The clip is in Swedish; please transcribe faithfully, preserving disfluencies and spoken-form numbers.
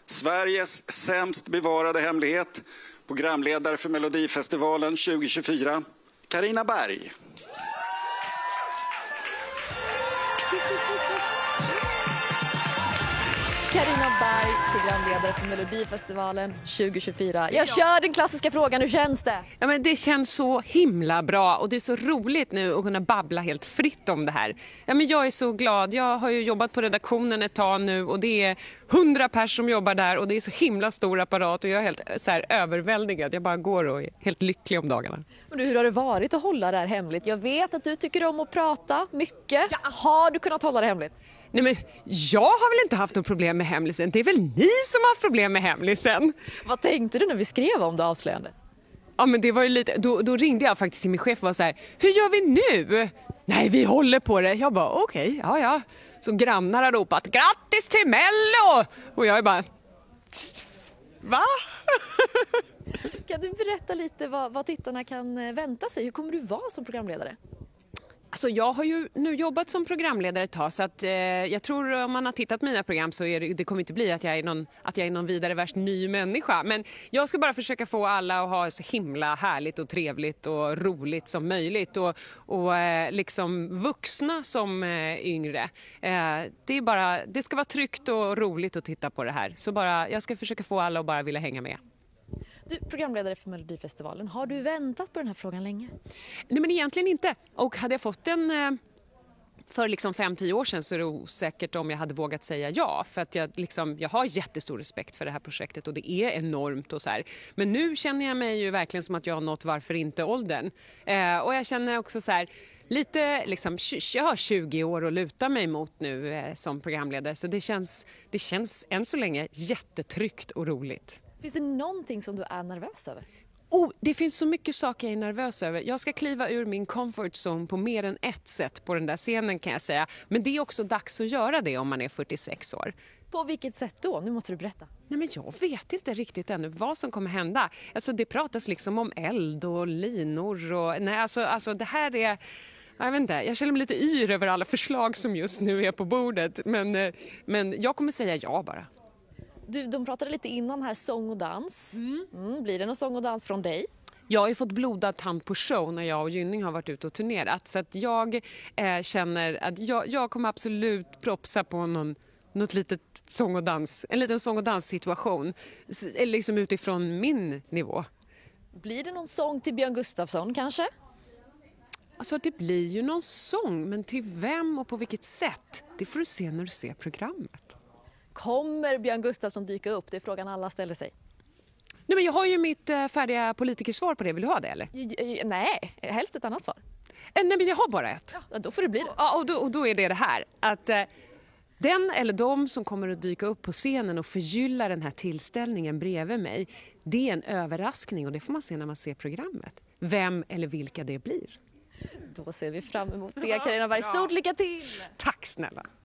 Sveriges sämst bevarade hemlighet, programledare för Melodifestivalen tjugo tjugofyra, Carina Berg. Carina Berg, programledare för Melodifestivalen tjugo tjugofyra. Jag kör den klassiska frågan, hur känns det? Ja, men det känns så himla bra och det är så roligt nu att kunna babbla helt fritt om det här. Ja, men jag är så glad. Jag har ju jobbat på redaktionen ett tag nu och det är hundra personer som jobbar där och det är så himla stor apparat och jag är helt så här överväldigad. Jag bara går och är helt lycklig om dagarna. Men du, hur har det varit att hålla det här hemligt? Jag vet att du tycker om att prata mycket. Ja. Har du kunnat hålla det hemligt? Nej, men jag har väl inte haft något problem med hemlisen. Det är väl ni som har haft problem med hemlisen. Vad tänkte du när vi skrev om det avslöjande? Ja, men det var ju lite, då, då ringde jag faktiskt till min chef och var så här: hur gör vi nu? Nej, vi håller på det. Jag bara, okej, okay, ja ja. Så grannar har ropat, grattis till Mello! Och jag är bara, va? Kan du berätta lite vad, vad tittarna kan vänta sig? Hur kommer du vara som programledare? Alltså jag har ju nu jobbat som programledare ett tag så att eh, jag tror om man har tittat på mina program så är det, det kommer inte bli att jag är någon, att jag är någon vidare värst ny människa. Men jag ska bara försöka få alla att ha så himla härligt och trevligt och roligt som möjligt och, och eh, liksom vuxna som eh, yngre. Eh, det är bara, det ska vara tryggt och roligt att titta på det här. Så bara, jag ska försöka få alla att bara vilja hänga med. Du, programledare för Melodifestivalen, har du väntat på den här frågan länge? Nej, men egentligen inte. Och hade jag fått den för liksom fem till tio år sedan så är det osäkert om jag hade vågat säga ja. För att jag, liksom, jag har jättestor respekt för det här projektet och det är enormt och så här. Men nu känner jag mig ju verkligen som att jag har nått varför inte åldern. Eh, och jag känner också så här, lite liksom, jag har tjugo år att luta mig mot nu eh, som programledare. Så det känns, det känns än så länge jättetryggt och roligt. Finns det någonting som du är nervös över? Oh, det finns så mycket saker jag är nervös över. Jag ska kliva ur min comfort zone på mer än ett sätt på den där scenen kan jag säga. Men det är också dags att göra det om man är fyrtiosex år. På vilket sätt då? Nu måste du berätta. Nej, men jag vet inte riktigt ännu vad som kommer hända. Alltså, det pratas liksom om eld och linor. Och, nej, alltså, alltså det här är... Jag vet inte, jag känner mig lite yr över alla förslag som just nu är på bordet. Men, men jag kommer säga ja bara. Du, de pratade lite innan här, sång och dans. Mm. Mm, blir det någon sång och dans från dig? Jag har ju fått blodad tand på show när jag och Gynning har varit ute och turnerat. Så att jag eh, känner att jag, jag kommer absolut propsa på någon, något litet sång och dans, en liten sång och danssituation. Liksom utifrån min nivå. Blir det någon sång till Björn Gustafsson kanske? Alltså det blir ju någon sång, men till vem och på vilket sätt? Det får du se när du ser programmet. Kommer Björn Gustafsson dyka upp? Det är frågan alla ställer sig. Nej, men jag har ju mitt äh, färdiga politikersvar på det. Vill du ha det eller? J- nej, helst ett annat svar. Äh, nej, men jag har bara ett. Ja, då får det bli det. Ja, och då, och då är det det här. Att äh, den eller de som kommer att dyka upp på scenen och förgylla den här tillställningen bredvid mig, det är en överraskning och det får man se när man ser programmet. Vem eller vilka det blir. Då ser vi fram emot det, Carina Berg. Stort lycka till! Tack snälla!